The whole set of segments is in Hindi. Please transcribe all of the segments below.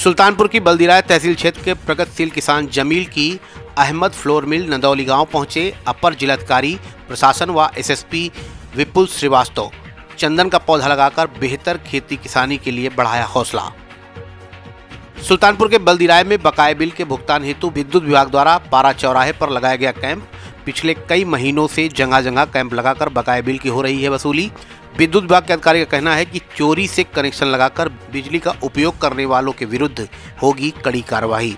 सुल्तानपुर की बल्दिराय तहसील क्षेत्र के प्रगतिशील किसान जमील की अहमद फ्लोर मिल नंदौली गांव पहुंचे अपर जिलाधिकारी प्रशासन व एसएसपी विपुल श्रीवास्तव। चंदन का पौधा लगाकर बेहतर खेती किसानी के लिए बढ़ाया हौसला। सुल्तानपुर के बल्दिराय में बकाये बिल के भुगतान हेतु विद्युत विभाग द्वारा पारा चौराहे पर लगाया गया कैंप। पिछले कई महीनों से जगह जगह कैंप लगाकर बकाये बिल की हो रही है वसूली। विद्युत विभाग के अधिकारी का कहना है कि चोरी से कनेक्शन लगाकर बिजली का उपयोग करने वालों के विरुद्ध होगी कड़ी कार्रवाई।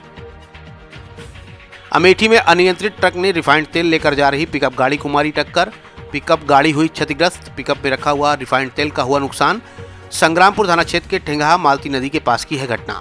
अमेठी में अनियंत्रित ट्रक ने रिफाइंड तेल लेकर जा रही पिकअप गाड़ी को मारी टक्कर। पिकअप गाड़ी हुई क्षतिग्रस्त। पिकअप में रखा हुआ रिफाइंड तेल का हुआ नुकसान। संग्रामपुर थाना क्षेत्र के ठेंगहा मालती नदी के पास की है घटना।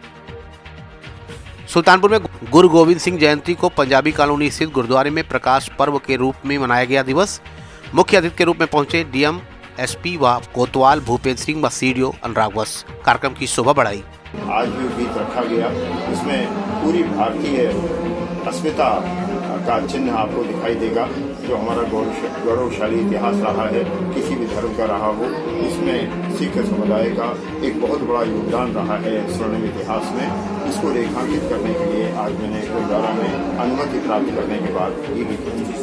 सुल्तानपुर में गुरु गोविंद सिंह जयंती को पंजाबी कॉलोनी स्थित गुरुद्वारे में प्रकाश पर्व के रूप में मनाया गया दिवस। मुख्य अतिथि के रूप में पहुंचे डीएम एसपी व कोतवाल भूपेंद्र सिंह व सीडीओ अनुराग वत्स। कार्यक्रम की शोभा बढ़ाई। आज भी गीत रखा गया, इसमें पूरी भारतीय अस्मिता का चिन्ह आपको दिखाई देगा, जो हमारा गौरवशाली इतिहास रहा है, किसी भी धर्म का रहा हो। इसमें सिख समुदाय का एक बहुत बड़ा योगदान रहा है स्वर्णिम इतिहास में। इसको रेखांकित करने के लिए आज मैंने गुरुद्वारा में अनुमति प्राप्त करने के बाद ये गीत रची।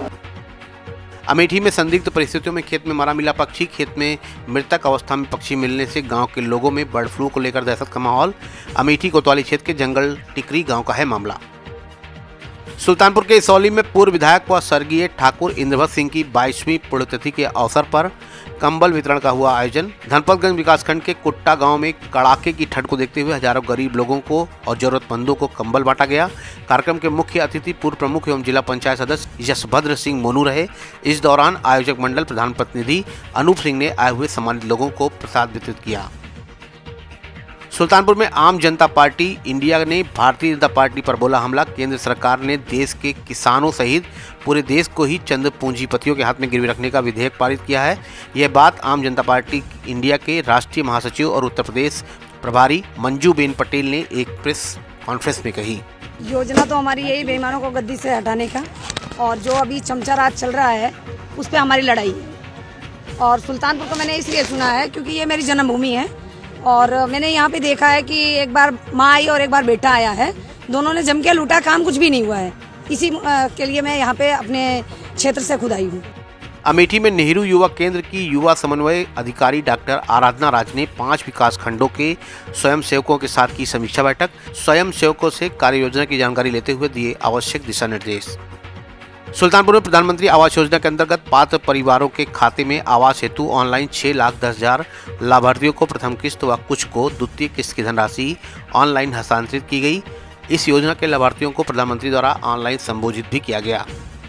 अमेठी में संदिग्ध परिस्थितियों में खेत में मरा मिला पक्षी। खेत में मृतक अवस्था में पक्षी मिलने से गांव के लोगों में बर्ड फ्लू को लेकर दहशत का माहौल। अमेठी कोतवाली क्षेत्र के जंगल टिकरी गांव का है मामला। सुल्तानपुर के इसौली में पूर्व विधायक व स्वर्गीय ठाकुर इंद्रभक्त सिंह की 22वीं पुण्यतिथि के अवसर पर कंबल वितरण का हुआ आयोजन। धनपतगंज विकासखंड के कुट्टा गांव में कड़ाके की ठंड को देखते हुए हजारों गरीब लोगों को और जरूरतमंदों को कंबल बांटा गया। कार्यक्रम के मुख्य अतिथि पूर्व प्रमुख एवं जिला पंचायत सदस्य यशभद्र सिंह मोनू रहे। इस दौरान आयोजक मंडल प्रधान प्रतिनिधि अनूप सिंह ने आए हुए सम्मानित लोगों को प्रसाद वितरित किया। सुल्तानपुर में आम जनता पार्टी इंडिया ने भारतीय जनता पार्टी पर बोला हमला। केंद्र सरकार ने देश के किसानों सहित पूरे देश को ही चंद पूंजीपतियों के हाथ में गिरवी रखने का विधेयक पारित किया है। यह बात आम जनता पार्टी इंडिया के राष्ट्रीय महासचिव और उत्तर प्रदेश प्रभारी मंजू बेन पटेल ने एक प्रेस कॉन्फ्रेंस में कही। योजना तो हमारी यही बेईमानों को गद्दी से हटाने का, और जो अभी चमचा राज चल रहा है उस पर हमारी लड़ाई है। और सुल्तानपुर को मैंने इसलिए चुना है क्योंकि ये मेरी जन्मभूमि है, और मैंने यहाँ पे देखा है कि एक बार माँ आई और एक बार बेटा आया है, दोनों ने जम के लूटा, काम कुछ भी नहीं हुआ है। इसी के लिए मैं यहाँ पे अपने क्षेत्र से खुद आई हूँ। अमेठी में नेहरू युवा केंद्र की युवा समन्वय अधिकारी डॉक्टर आराधना राज ने 5 विकास खंडों के स्वयंसेवकों के साथ की समीक्षा बैठक। स्वयंसेवकों से कार्य योजना की जानकारी लेते हुए दिए आवश्यक दिशा निर्देश। सुल्तानपुर में प्रधानमंत्री आवास योजना के अंतर्गत पात्र परिवारों के खाते में आवास हेतु ऑनलाइन 6,10,000 लाभार्थियों को प्रथम किस्त व कुछ को द्वितीय किस्त की धनराशि ऑनलाइन हस्तांतरित की गई। इस योजना के लाभार्थियों को प्रधानमंत्री द्वारा ऑनलाइन संबोधित भी किया गया।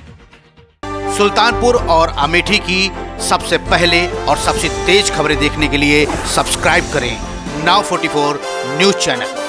सुल्तानपुर और अमेठी की सबसे पहले और सबसे तेज खबरें देखने के लिए सब्सक्राइब करें Now 44 न्यूज चैनल।